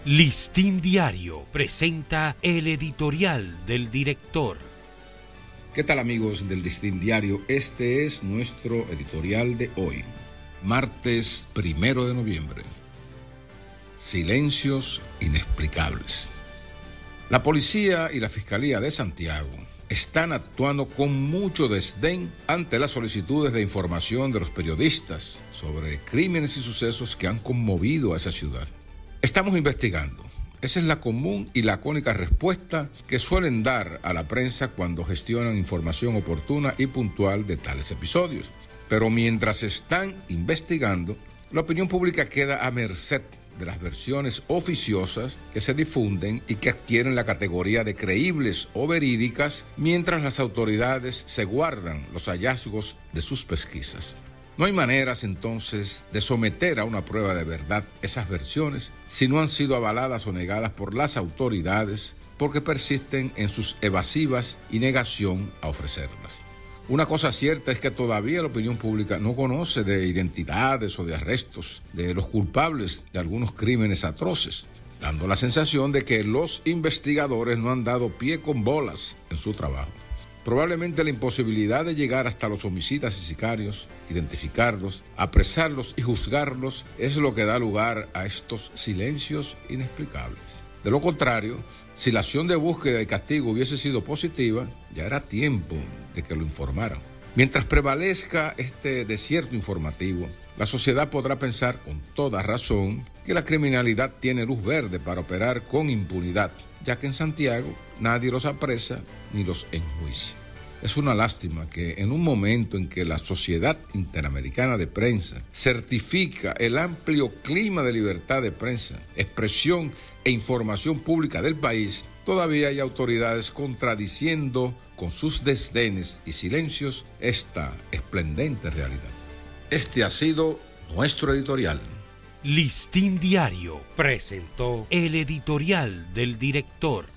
Listín Diario presenta el editorial del director. ¿Qué tal, amigos del Listín Diario? Este es nuestro editorial de hoy, martes 1 de noviembre. Silencios inexplicables. La policía y la Fiscalía de Santiago están actuando con mucho desdén ante las solicitudes de información de los periodistas sobre crímenes y sucesos que han conmovido a esa ciudad. Estamos investigando. Esa es la común y lacónica respuesta que suelen dar a la prensa cuando gestionan información oportuna y puntual de tales episodios. Pero mientras están investigando, la opinión pública queda a merced de las versiones oficiosas que se difunden y que adquieren la categoría de creíbles o verídicas, mientras las autoridades se guardan los hallazgos de sus pesquisas. No hay maneras, entonces, de someter a una prueba de verdad esas versiones si no han sido avaladas o negadas por las autoridades, porque persisten en sus evasivas y negación a ofrecerlas. Una cosa cierta es que todavía la opinión pública no conoce de identidades o de arrestos de los culpables de algunos crímenes atroces, dando la sensación de que los investigadores no han dado pie con bolas en su trabajo. Probablemente la imposibilidad de llegar hasta los homicidas y sicarios, identificarlos, apresarlos y juzgarlos es lo que da lugar a estos silencios inexplicables. De lo contrario, si la acción de búsqueda y castigo hubiese sido positiva, ya era tiempo de que lo informaran. Mientras prevalezca este desierto informativo, la sociedad podrá pensar con toda razón que la criminalidad tiene luz verde para operar con impunidad, ya que en Santiago nadie los apresa ni los enjuicia. Es una lástima que en un momento en que la Sociedad Interamericana de Prensa certifica el amplio clima de libertad de prensa, expresión e información pública del país, todavía hay autoridades contradiciendo con sus desdenes y silencios esta esplendente realidad. Este ha sido nuestro editorial. Listín Diario presentó el editorial del director.